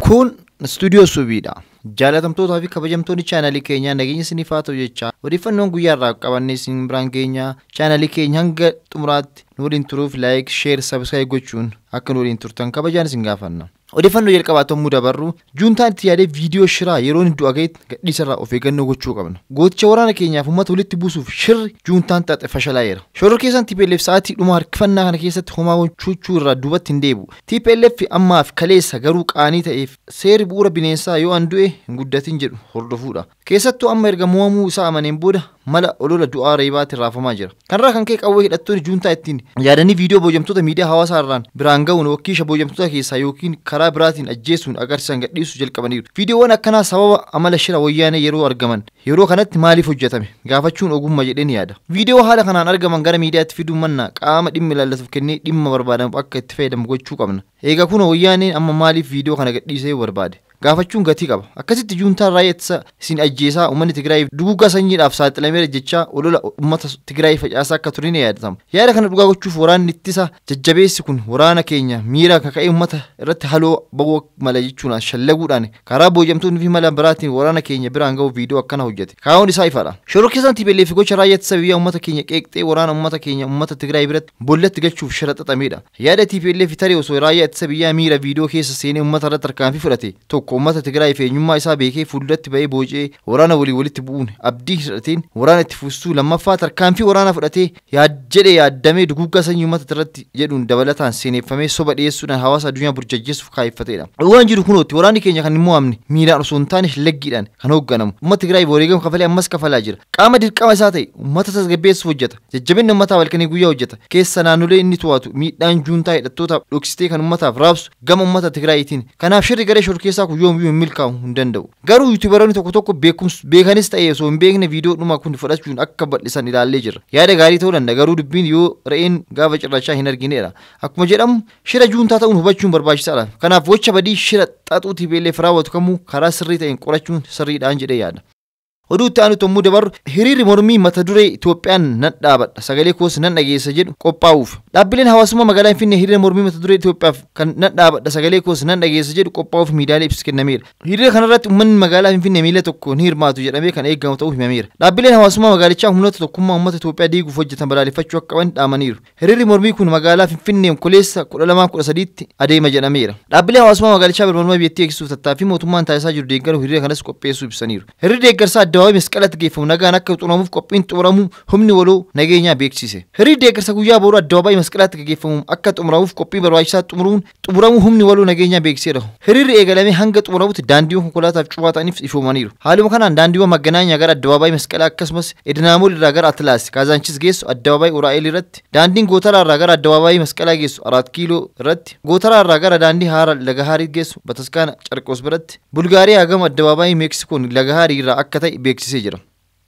Kun studio Subiidha. Jaalatamtoota fi kabajamtoonni chaanalii keenyaa nageenya isiniif haa ta'u jecha odeeffannoon guyyaa irraa qabannee isin biraan geenya chaanalii keenya hanga xumuraatti nu waliin turuuf like, share, subscribe gochuun akka nu waliin turtan kabajaan isin gaafanna. Odeeffannoo jalqabaatamu dabarru juuntaan itti yaadee viidiyoo shiraa yeroo inni du'a ga'etti gadhiisarraa of eeggannoo gochuu qabna. Gooticha waraana keenyaaf uummata walitti buusuuf shirri juuntaan xaxe fashalaa'eera. Shoror keessan TPLF sa'aatii dhuma harkifannaa kana keessatti homaa gochuu irraa duubatti hin deebi'u. TPLF ammaaf kaleessa garuu qaanii ta'eef seerri bu'uura bineensaa yoo an du'e hin guddatin jedhu hordofuudha. Keessattuu amma erga mo'amuu isaa amaneen booda mala olola du'aa reebaatti raafamaa jira. Kanarraa kan ka'e qawwee hidhattoonni juuntaa ittiin yaadanii viidiyoo boojamtoota miidiyaa hawaasaa irraan biraan ga'uun wakiisha boojamtoota keessaa yookiin karaa biraatiin ajjeesuun agarsiisan gadhiisuu jalqabaniiru. Viidiyoowwan akkanaa sababa amala shira wayyaanee yeroo argaman yeroo kanatti maaliif hojjetame gaafachuun ogummaa jedheen yaada. Viidiyoo haala kanaan argaman gara miidiyaatti fiduun mannaa qaama dhimmi ilaallatuuf kennee dhimma barbaadamu akka itti fayyadamu gochuu qabna. Egaa kun wayyaaneen amma maaliif viidiyoo kana gadhiisee barbaade? Gaafachuun gatii qaba. Akkasitti juuntaan raayyaa ittisa isin ajjeesaa uummanni Tigraay duguuggaa sanyiidhaaf saaxilameera jechaa olola uummata Tigraay facaasaa akka turin yaadatamu. Yaada kana dhugaa gochuuf waraanni ittisa jajjabeessi kun waraana keenya miira akka ka'e uummata irratti haloo ba'uu mala jechuun shallaguudhaan karaa boojamtoonni fi mala biraatiin waraana keenya biraan ga'u viidiyoo akkana hojjete. Kaa'uun isaa ifadha. Shoror keessan TPLF gocha raayyaa ittisa biyya uummata keenya qeeqxee waraana uummata keenya uummata Tigraay biratti bollatti galchuuf shira xaxameedha. Yaada TPLF tarii osoo raayyaa ittisa biyyaa miira viidiyoo keessa seenee uummata irratti tarkaanfii fudhate tokko uummata Tigraay feenyummaa isaa beekee fuulduratti ba'ee boocee waraana walitti bu'uun abdii hidhateen waraana itti fufsuu lammaffaa tarkaanfii waraana fudhatee yaaddamee duguuggaa sanyii uummata irratti jedhuun dabalataan seeneeffamee soba dhiyeessuudhaan hawaasa addunyaa burjajjeessuuf kaayeffateedha. Dhugaan jiru kunooti waraanni keenya kan hin mo'amne miidhaan osoo hin taane shallaggiidhaan kan hoogganamu. Uummata Tigraay wareegama kafalee ammas kafalaa jira. Qaama dirqama isaa ta'e uummata tasgabbeessuuf hojjeta. Jajjabinni uummataa halkanii guyyaa hojjeta. Keessa naannolee inni to'atu miidhaan juuntaa hidhattoota dhoksitee kan uummataaf raabsu gama uummata Tigraayitiin. Kanaaf shirri garee shoror keessaa kun yoom milkaa'u hin danda'u. Garuu yuutuubaroonni tokko beekanis ta'ee osoo hin beekne viidiyoo dhuma kun fudhachuun akka bal'isan ilaallee jira. Yaada gaarii ta'uu danda'a garuu dubbiin yoo re'een gaafa cirrachaa hin argineedha. Akkuma jedhamu shira juuntaa ta'uun hubachuun barbaachisaadha. Kanaaf gocha badii shira xaxuu TPLF raawwatu kamuu karaa sirrii ta'een qorachuun sirriidhaan jedhee yaada. Oduu itti aanu tommuu dabarru hiriirri mormii mata duree Itoophiyaan nan dhaabadha sagalee koos nan dhageessa jedhu qophaa'uuf. Dhaabbileen hawaasummaa magaalaa Finfinnee hiriira mormii mata duree Itoophiyaaf kan nan dhaabadha sagalee koos nan dhageessa jedhu qophaa'uuf miidiyaalee ibsa kennameera. Hiriira kanarratti uummanni magaalaa Finfinnee miila tokko ni hirmaatu jedhamee kan eegamu ta'uu himameera. Dhaabbileen hawaasummaa magaalichaa humnoota tokkummaa uummata Itoophiyaa diiguuf hojjetan balaaleffachuu akka qaban dhaamaniiru. Hiriirri mormii kun magaalaa Finfinnee Onkololeessa 12-13tti adeema jedhameera. Dhaabbileen hawaasummaa magaalichaa birmadummaa biyyattii eegsisuuf tattaaffii mootummaan taasisaa jiru deeggaruu hiriira kanas qopheessuu ibsaniiru. Hiriirri deeggarsaa addawaawii masqalatti geeffamu nagaan akka xumuramuuf qophiin xumuramuu humni waloo nageenyaa beeksise. Hiriirri deeggarsa guyyaa boru addawaawii masqalatti geeffamu akka xumuramuuf qophii barbaachisaa xumuramuu humni waloo nageenyaa beeksiseera. Hiriirri eegalamee hanga xumuramutti daandiiwwan konkolaataaf cufaa ta'aniif ifoomaniiru. Haaluma kanaan daandiiwwan Magganaanyaa gara addawaawii masqalaa akkasumas Edinaamool irraa gara Atlaas Kaazaanchis geessu addawaawii Uraa'eel irratti daandiin Gootaraa irraa gara addawaawii masqalaa geessu 4 kiiloo irratti Gootaraa irraa gara daandii Haara Lagahaarii geessu Bataskaana Carqoos biratti Bulgaariyaa gama addawaawii Meeksikoon Lagahaarii irraa akka ta'e beeksisee jira.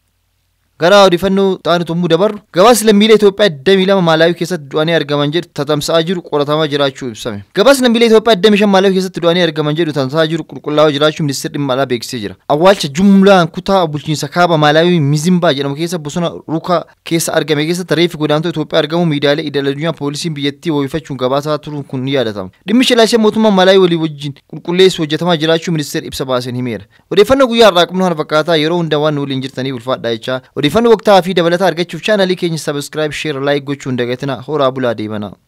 Gara odeeffannoo ta'an tommuu dabarru gabaasni lammiilee Itoophiyaa 22 Maalaawii keessatti du'anii argaman jedhu tatamsa'aa jiru qoratamaa jiraachuu ibsame. Gabaasni lammiilee Itoophiyaa 25 Maalaawii keessatti du'anii argaman jedhu tatamsa'aa jiru qulqullaa'aa jiraachuu ministeerri dhimma alaa beeksisee jira. Awwaalcha jumlaan kutaa bulchiinsa kaaba Maalaawii Mizimbaa jedhamu keessa bosona Rukaa keessa argame keessatti reeffi godaantota Itoophiyaa argamu miidiyaalee idil-addunyaa poolisiin biyyattii wabifachuun gabaasaa turuun kun ni yaadatama. Dhimmi shilashee mootummaa Maalaawii walii wajjin qulqulleessu hojjetamaa jiraachuu ministeerri ibsa baaseen himeera. Odeeffannoo guyyaa har'aa qabnu kana fakkaataa yeroo hunda waan waliin jirtanii ulfaadhaa jechaa odeeffannoo waqtaa fi dabalataa argachuuf chaanalii keenya subscribe, share, like gochuun dagatina horaa bulaa deemanaa.